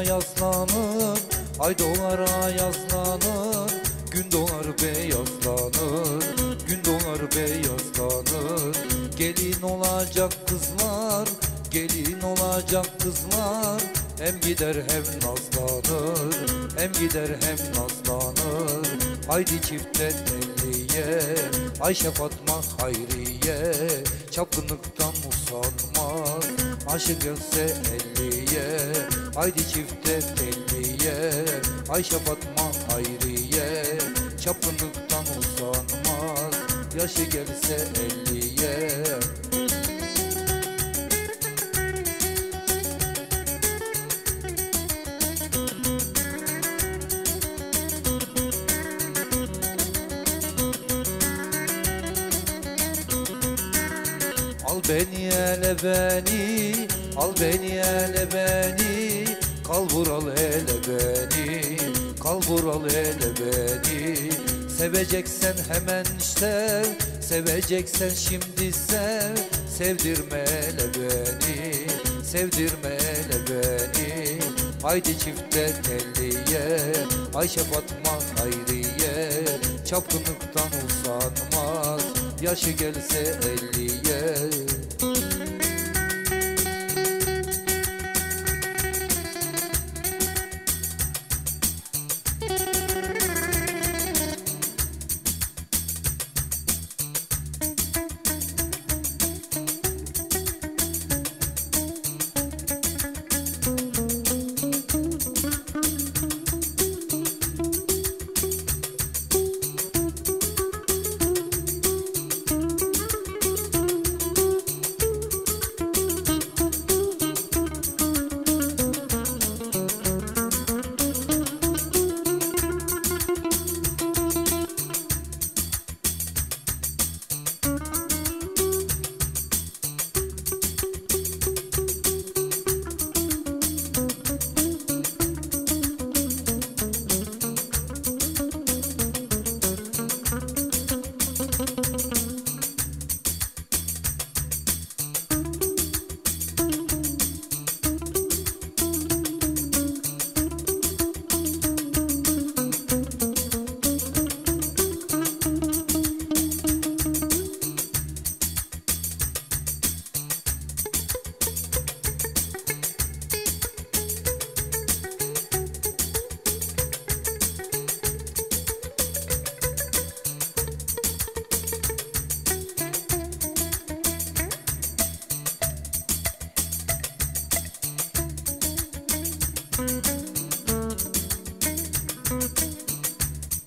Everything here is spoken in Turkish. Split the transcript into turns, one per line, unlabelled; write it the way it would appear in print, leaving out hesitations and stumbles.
yaslanır, ay doğar yaslanır, gün doğar beyazlanır, gün doğar beyazlanır. Gelin olacak kızlar, gelin olacak kızlar, hem gider hem nazlanır, hem gider hem nazlanır. Haydi çiftten elliye, Ayşe Fatma Hayriye, çapkınlıktan usanmaz, aşık gelse elliye. Haydi çiftten elliye, Ayşe Fatma Hayriye, çapkınlıktan usanmaz, yaşı gelse elliye. Al beni ele beni, al beni ele beni, kalbur al ele beni, kalbur al ele beni. Seveceksen hemen sev, seveceksen şimdi sev, sevdirme ele beni, sevdirme ele beni. Haydi çifte telliye, Ayşe Fatma Hayriye, çapkınlıktan usanmaz, yaşı gelse elliye.